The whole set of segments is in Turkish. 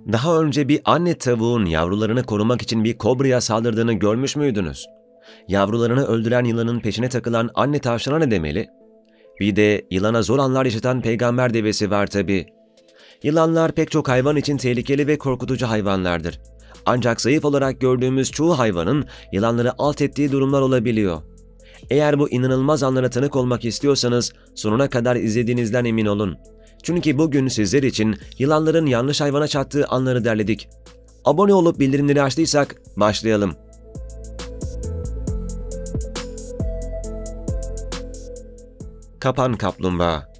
Daha önce bir anne tavuğun yavrularını korumak için bir kobraya saldırdığını görmüş müydünüz? Yavrularını öldüren yılanın peşine takılan anne tavşana ne demeli? Bir de yılana zor anlar yaşatan peygamber devesi var tabii. Yılanlar pek çok hayvan için tehlikeli ve korkutucu hayvanlardır. Ancak zayıf olarak gördüğümüz çoğu hayvanın yılanları alt ettiği durumlar olabiliyor. Eğer bu inanılmaz anlara tanık olmak istiyorsanız sonuna kadar izlediğinizden emin olun. Çünkü bugün sizler için yılanların yanlış hayvana çattığı anları derledik. Abone olup bildirimleri açtıysak başlayalım. Kapan kaplumbağa.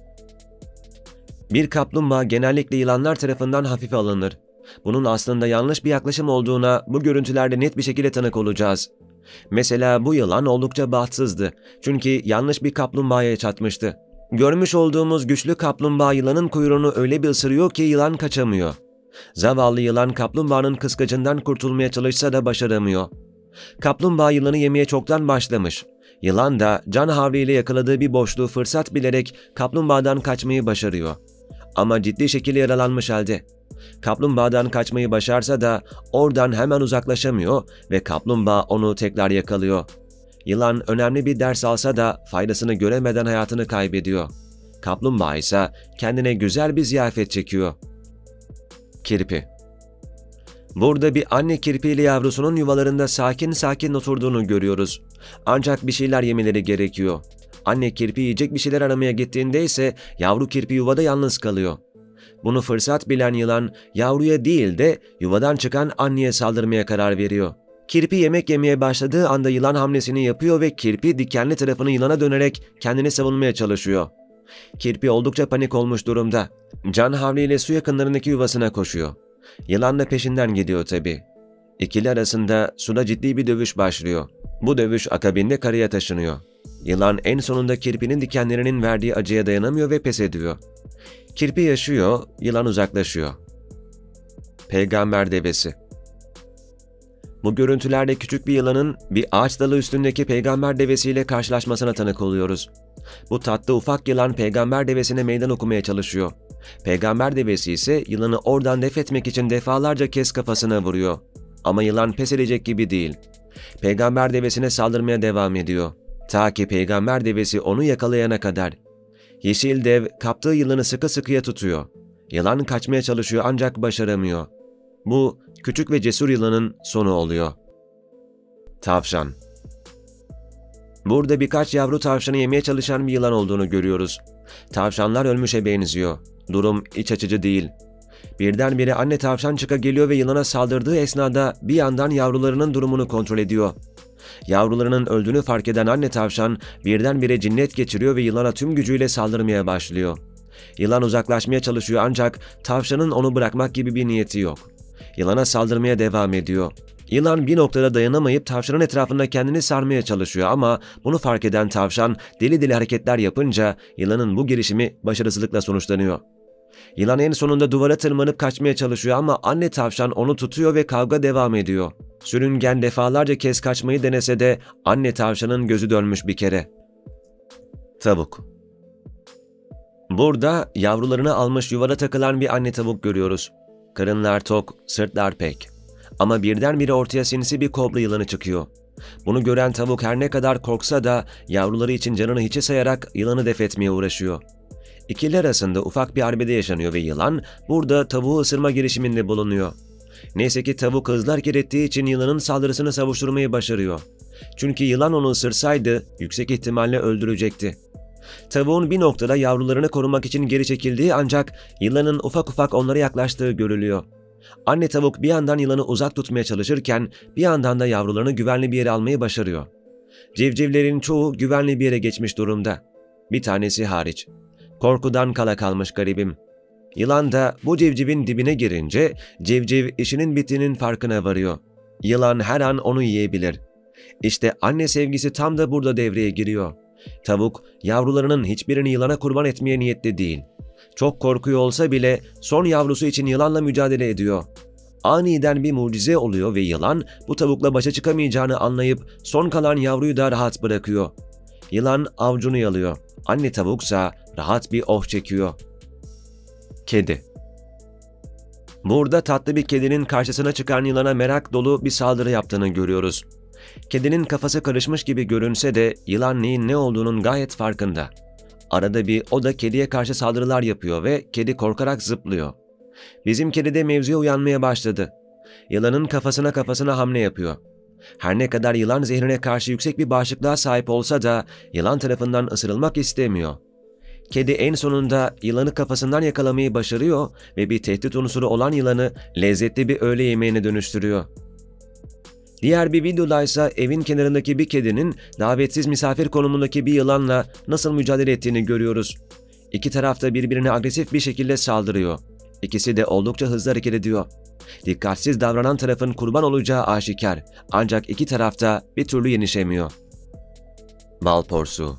Bir kaplumbağa genellikle yılanlar tarafından hafife alınır. Bunun aslında yanlış bir yaklaşım olduğuna bu görüntülerde net bir şekilde tanık olacağız. Mesela bu yılan oldukça bahtsızdı. Çünkü yanlış bir kaplumbağaya çatmıştı. Görmüş olduğumuz güçlü kaplumbağa yılanın kuyruğunu öyle bir ısırıyor ki yılan kaçamıyor. Zavallı yılan kaplumbağanın kıskacından kurtulmaya çalışsa da başaramıyor. Kaplumbağa yılanı yemeye çoktan başlamış. Yılan da can havliyle yakaladığı bir boşluğu fırsat bilerek kaplumbağadan kaçmayı başarıyor. Ama ciddi şekilde yaralanmış halde. Kaplumbağadan kaçmayı başarsa da oradan hemen uzaklaşamıyor ve kaplumbağa onu tekrar yakalıyor. Yılan önemli bir ders alsa da faydasını göremeden hayatını kaybediyor. Kaplumbağa ise kendine güzel bir ziyafet çekiyor. Kirpi. Burada bir anne kirpi ile yavrusunun yuvalarında sakin sakin oturduğunu görüyoruz. Ancak bir şeyler yemeleri gerekiyor. Anne kirpi yiyecek bir şeyler aramaya gittiğinde ise yavru kirpi yuvada yalnız kalıyor. Bunu fırsat bilen yılan yavruya değil de yuvadan çıkan anneye saldırmaya karar veriyor. Kirpi yemek yemeye başladığı anda yılan hamlesini yapıyor ve kirpi dikenli tarafını yılana dönerek kendini savunmaya çalışıyor. Kirpi oldukça panik olmuş durumda. Can havliyle su yakınlarındaki yuvasına koşuyor. Yılan da peşinden gidiyor tabii. İkili arasında suda ciddi bir dövüş başlıyor. Bu dövüş akabinde karaya taşınıyor. Yılan en sonunda kirpinin dikenlerinin verdiği acıya dayanamıyor ve pes ediyor. Kirpi yaşıyor, yılan uzaklaşıyor. Peygamber devesi. Bu görüntülerde küçük bir yılanın bir ağaç dalı üstündeki peygamber devesiyle karşılaşmasına tanık oluyoruz. Bu tatlı ufak yılan peygamber devesine meydan okumaya çalışıyor. Peygamber devesi ise yılanı oradan def etmek için defalarca kez kafasına vuruyor. Ama yılan pes edecek gibi değil. Peygamber devesine saldırmaya devam ediyor. Ta ki peygamber devesi onu yakalayana kadar. Yeşil dev kaptığı yılanı sıkı sıkıya tutuyor. Yılan kaçmaya çalışıyor ancak başaramıyor. Bu küçük ve cesur yılanın sonu oluyor. Tavşan. Burada birkaç yavru tavşanı yemeye çalışan bir yılan olduğunu görüyoruz. Tavşanlar ölmüşe benziyor. Durum iç açıcı değil. Birdenbire anne tavşan çıka geliyor ve yılana saldırdığı esnada bir yandan yavrularının durumunu kontrol ediyor. Yavrularının öldüğünü fark eden anne tavşan birdenbire cinnet geçiriyor ve yılana tüm gücüyle saldırmaya başlıyor. Yılan uzaklaşmaya çalışıyor ancak tavşanın onu bırakmak gibi bir niyeti yok. Yılana saldırmaya devam ediyor. Yılan bir noktada dayanamayıp tavşanın etrafında kendini sarmaya çalışıyor ama bunu fark eden tavşan deli deli hareketler yapınca yılanın bu girişimi başarısızlıkla sonuçlanıyor. Yılan en sonunda duvara tırmanıp kaçmaya çalışıyor ama anne tavşan onu tutuyor ve kavga devam ediyor. Sürüngen defalarca kez kaçmayı denese de anne tavşanın gözü dönmüş bir kere. Tavuk. Burada yavrularını almış yuvada takılan bir anne tavuk görüyoruz. Karınlar tok, sırtlar pek. Ama birdenbire ortaya sinsi bir kobra yılanı çıkıyor. Bunu gören tavuk her ne kadar korksa da yavruları için canını hiçe sayarak yılanı def etmeye uğraşıyor. İkili arasında ufak bir arbede yaşanıyor ve yılan burada tavuğu ısırma girişiminde bulunuyor. Neyse ki tavuk hızlı hareket ettiği için yılanın saldırısını savuşturmayı başarıyor. Çünkü yılan onu ısırsaydı yüksek ihtimalle öldürecekti. Tavuğun bir noktada yavrularını korumak için geri çekildiği ancak yılanın ufak ufak onlara yaklaştığı görülüyor. Anne tavuk bir yandan yılanı uzak tutmaya çalışırken bir yandan da yavrularını güvenli bir yere almayı başarıyor. Civcivlerin çoğu güvenli bir yere geçmiş durumda. Bir tanesi hariç. Korkudan kala kalmış garibim. Yılan da bu civcivin dibine girince civciv işinin bittiğinin farkına varıyor. Yılan her an onu yiyebilir. İşte anne sevgisi tam da burada devreye giriyor. Tavuk yavrularının hiçbirini yılana kurban etmeye niyetli değil. Çok korkuyor olsa bile son yavrusu için yılanla mücadele ediyor. Aniden bir mucize oluyor ve yılan bu tavukla başa çıkamayacağını anlayıp son kalan yavruyu da rahat bırakıyor. Yılan avcunu yalıyor. Anne tavuksa rahat bir oh çekiyor. Kedi. Burada tatlı bir kedinin karşısına çıkan yılana merak dolu bir saldırı yaptığını görüyoruz. Kedinin kafası karışmış gibi görünse de yılan neyin ne olduğunun gayet farkında. Arada bir o da kediye karşı saldırılar yapıyor ve kedi korkarak zıplıyor. Bizim kedi de mevzuya uyanmaya başladı. Yılanın kafasına hamle yapıyor. Her ne kadar yılan zehrine karşı yüksek bir bağışıklığa sahip olsa da yılan tarafından ısırılmak istemiyor. Kedi en sonunda yılanı kafasından yakalamayı başarıyor ve bir tehdit unsuru olan yılanı lezzetli bir öğle yemeğine dönüştürüyor. Diğer bir videoda ise evin kenarındaki bir kedinin davetsiz misafir konumundaki bir yılanla nasıl mücadele ettiğini görüyoruz. İki taraf da birbirine agresif bir şekilde saldırıyor. İkisi de oldukça hızlı hareket ediyor. Dikkatsiz davranan tarafın kurban olacağı aşikar, ancak iki taraf da bir türlü yenişemiyor. Bal porsuğu.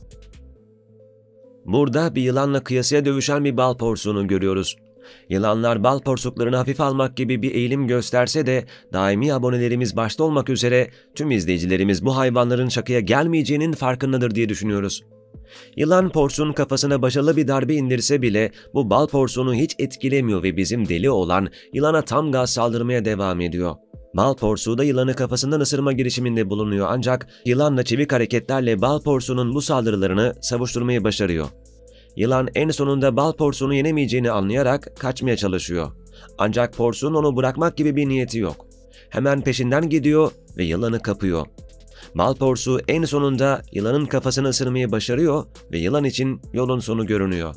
Burada bir yılanla kıyasıya dövüşen bir bal porsuğunu görüyoruz. Yılanlar bal porsuklarını hafife almak gibi bir eğilim gösterse de daimi abonelerimiz başta olmak üzere tüm izleyicilerimiz bu hayvanların şakaya gelmeyeceğinin farkındadır diye düşünüyoruz. Yılan porsuğun kafasına başarılı bir darbe indirse bile bu bal porsuğunu hiç etkilemiyor ve bizim deli olan yılana tam gaz saldırmaya devam ediyor. Bal porsuğu da yılanı kafasından ısırma girişiminde bulunuyor ancak yılanla çevik hareketlerle bal porsuğunun bu saldırılarını savuşturmayı başarıyor. Yılan en sonunda bal porsuğunu yenemeyeceğini anlayarak kaçmaya çalışıyor. Ancak porsuğun onu bırakmak gibi bir niyeti yok. Hemen peşinden gidiyor ve yılanı kapıyor. Bal porsuğu en sonunda yılanın kafasını ısırmayı başarıyor ve yılan için yolun sonu görünüyor.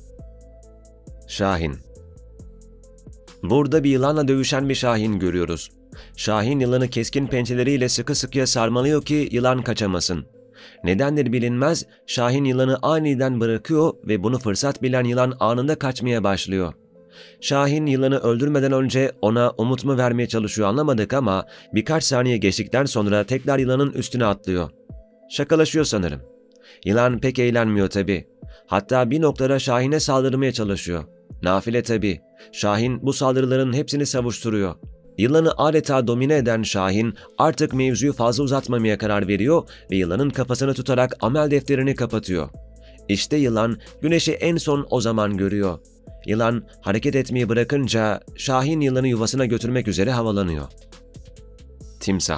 Şahin. Burada bir yılanla dövüşen bir şahin görüyoruz. Şahin yılanı keskin pençeleriyle sıkı sıkıya sarmalıyor ki yılan kaçamasın. Nedendir bilinmez, şahin yılanı aniden bırakıyor ve bunu fırsat bilen yılan anında kaçmaya başlıyor. Şahin yılanı öldürmeden önce ona umut mu vermeye çalışıyor anlamadık ama birkaç saniye geçtikten sonra tekrar yılanın üstüne atlıyor. Şakalaşıyor sanırım. Yılan pek eğlenmiyor tabii. Hatta bir noktada Şahin'e saldırmaya çalışıyor. Nafile tabii. Şahin bu saldırıların hepsini savuşturuyor. Yılanı adeta domine eden Şahin artık mevzuyu fazla uzatmamaya karar veriyor ve yılanın kafasını tutarak amel defterini kapatıyor. İşte yılan güneşi en son o zaman görüyor. Yılan hareket etmeyi bırakınca Şahin yılanı yuvasına götürmek üzere havalanıyor. Timsah.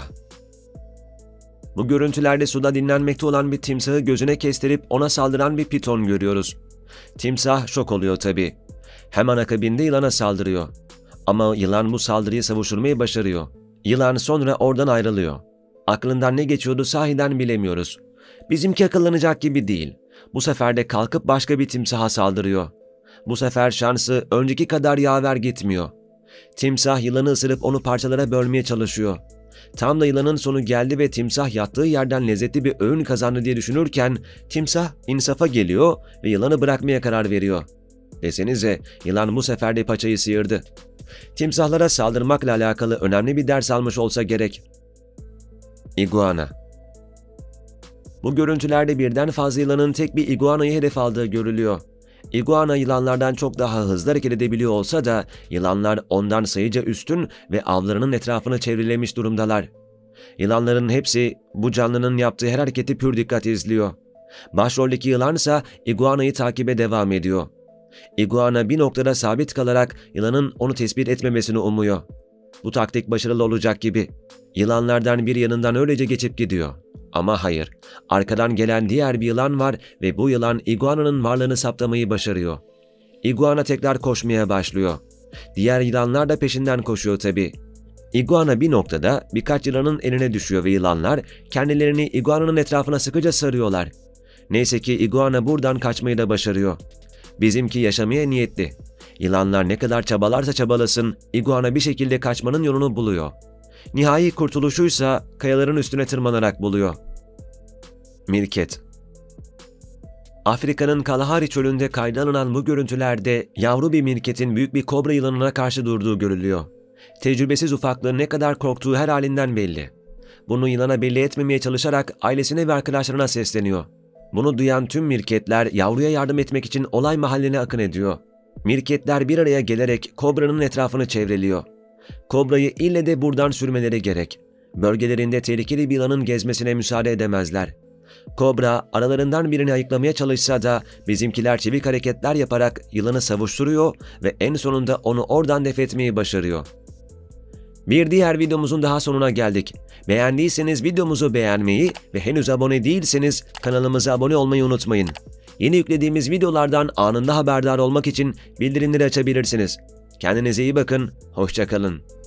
Bu görüntülerde suda dinlenmekte olan bir timsahı gözüne kestirip ona saldıran bir piton görüyoruz. Timsah şok oluyor tabii. Hemen akabinde yılana saldırıyor. Ama yılan bu saldırıyı savuşturmayı başarıyor. Yılan sonra oradan ayrılıyor. Aklından ne geçiyordu sahiden bilemiyoruz. Bizimki akıllanacak gibi değil. Bu sefer de kalkıp başka bir timsaha saldırıyor. Bu sefer şansı önceki kadar yaver gitmiyor. Timsah yılanı ısırıp onu parçalara bölmeye çalışıyor. Tam da yılanın sonu geldi ve timsah yattığı yerden lezzetli bir öğün kazandı diye düşünürken timsah insafa geliyor ve yılanı bırakmaya karar veriyor. Desenize yılan bu sefer de paçayı sıyırdı. Timsahlara saldırmakla alakalı önemli bir ders almış olsa gerek. İguana. Bu görüntülerde birden fazla yılanın tek bir iguanayı hedef aldığı görülüyor. İguana yılanlardan çok daha hızlı hareket edebiliyor olsa da yılanlar ondan sayıca üstün ve avlarının etrafını çevrelemiş durumdalar. Yılanların hepsi bu canlının yaptığı her hareketi pür dikkat izliyor. Başroldeki yılan ise iguanayı takibe devam ediyor. İguana bir noktada sabit kalarak yılanın onu tespit etmemesini umuyor. Bu taktik başarılı olacak gibi. Yılanlardan bir yanından öylece geçip gidiyor. Ama hayır, arkadan gelen diğer bir yılan var ve bu yılan iguananın varlığını saptamayı başarıyor. İguana tekrar koşmaya başlıyor. Diğer yılanlar da peşinden koşuyor tabii. İguana bir noktada birkaç yılanın eline düşüyor ve yılanlar kendilerini iguananın etrafına sıkıca sarıyorlar. Neyse ki iguana buradan kaçmayı da başarıyor. Bizimki yaşamaya niyetli. Yılanlar ne kadar çabalarsa çabalasın, iguana bir şekilde kaçmanın yolunu buluyor. Nihai kurtuluşuysa kayaların üstüne tırmanarak buluyor. Mirket. Afrika'nın Kalahari çölünde kayda alınan bu görüntülerde yavru bir mirketin büyük bir kobra yılanına karşı durduğu görülüyor. Tecrübesiz ufaklığın ne kadar korktuğu her halinden belli. Bunu yılana belli etmemeye çalışarak ailesine ve arkadaşlarına sesleniyor. Bunu duyan tüm mirketler yavruya yardım etmek için olay mahalline akın ediyor. Mirketler bir araya gelerek kobranın etrafını çevreliyor. Kobrayı ille de buradan sürmeleri gerek. Bölgelerinde tehlikeli bir yılanın gezmesine müsaade edemezler. Kobra aralarından birini ayıklamaya çalışsa da bizimkiler çevik hareketler yaparak yılanı savuşturuyor ve en sonunda onu oradan def etmeyi başarıyor. Bir diğer videomuzun daha sonuna geldik. Beğendiyseniz videomuzu beğenmeyi ve henüz abone değilseniz kanalımıza abone olmayı unutmayın. Yeni yüklediğimiz videolardan anında haberdar olmak için bildirimleri açabilirsiniz. Kendinize iyi bakın, hoşça kalın.